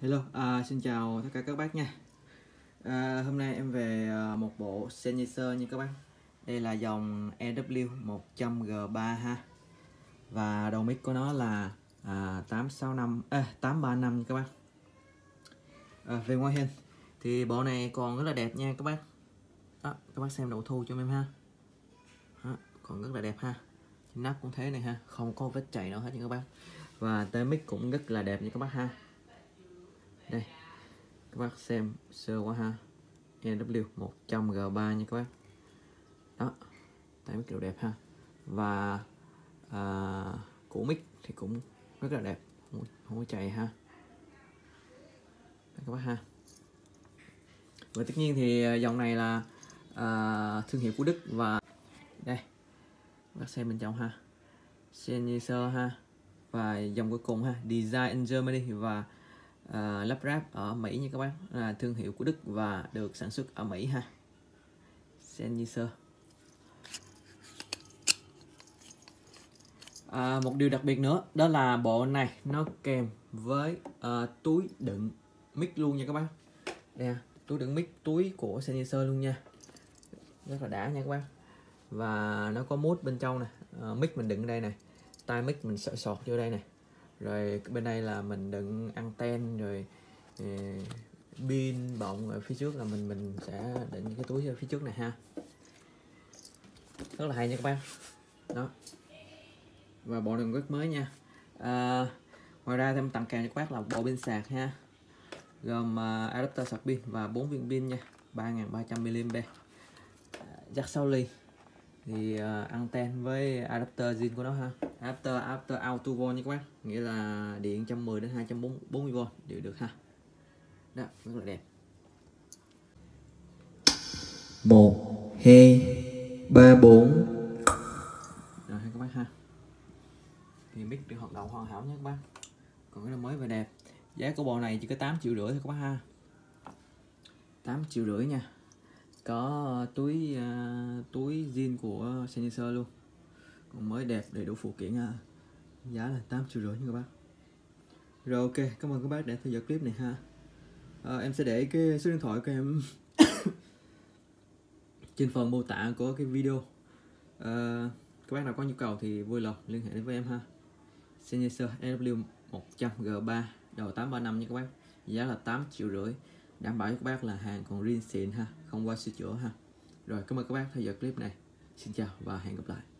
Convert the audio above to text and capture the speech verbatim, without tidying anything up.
Hello, à, xin chào tất cả các bác nha. À, hôm nay em về à, một bộ Sennheiser nha các bác. Đây là dòng E W một trăm G ba ha. Và đầu mic của nó là à, tám sáu năm, à, tám ba năm nha các bác. À, về ngoại hình thì bộ này còn rất là đẹp nha các bác. Đó, các bác xem đầu thu cho em ha. Đó, còn rất là đẹp ha. Nắp cũng thế này ha, không có vết chảy nào hết nha các bác. Và tay mic cũng rất là đẹp nha các bác ha. Đây, các bác xem sơ quá ha. E W một trăm G ba nha các bác. Đó, tay mic đều đẹp ha. Và à, củ mic thì cũng rất là đẹp, không, không có chảy ha. Đây các bác ha. Và tất nhiên thì dòng này là à, thương hiệu của Đức. Và đây các bác xem bên trong ha, Sennheiser ha. Và dòng cuối cùng ha, Design in Germany và à, lắp ráp ở Mỹ nha các bác, là thương hiệu của Đức và được sản xuất ở Mỹ ha. Sennheiser. À, một điều đặc biệt nữa đó là bộ này nó kèm với uh, túi đựng mic luôn nha các bác. Đây, túi đựng mic, túi của Sennheiser luôn nha, rất là đã nha các bác. Và nó có mút bên trong này, uh, mic mình đựng ở đây này, tai mic mình sợ sọt vô đây này, rồi bên đây là mình đựng anten, rồi uh, pin bọng. Ở phía trước là mình mình sẽ đựng những cái túi ở phía trước này ha, rất là hay nha các bác. Đó, và bộ này rất mới nha. À, ngoài ra thêm tặng kèm cho các bác là bộ pin sạc ha, gồm uh, adapter sạc pin và bốn viên pin nha, ba nghìn ba trăm mi li am pe, jack sáu ly, thì uh, anten với adapter zin của nó ha. Adapter adapter auto volt nha các bác, nghĩa là điện một trăm mười đến hai trăm bốn mươi volt đều được ha. Đó, rất là đẹp. Một hai ba bốn. Rồi các bác ha, thì mic được hoạt động hoàn hảo nha các bác, còn cái là mới và đẹp. Giá của bộ này chỉ có tám triệu rưỡi thôi các bác ha, tám triệu rưỡi nha. Có túi uh, túi zin của Sennheiser luôn, còn mới đẹp, đầy đủ phụ kiện ha. Giá là tám triệu rưỡi nha các bác. Rồi ok, cảm ơn các bác đã theo dõi clip này ha. À, em sẽ để cái số điện thoại của em trên phần mô tả của cái video. À, các bác nào có nhu cầu thì vui lòng liên hệ đến với em ha. Sennheiser E W một trăm G ba đầu tám ba năm nha các bác, giá là tám triệu rưỡi, đảm bảo cho các bác là hàng còn riêng xịn ha, không qua sửa chữa ha. Rồi cảm ơn các bác theo dõi clip này, xin chào và hẹn gặp lại.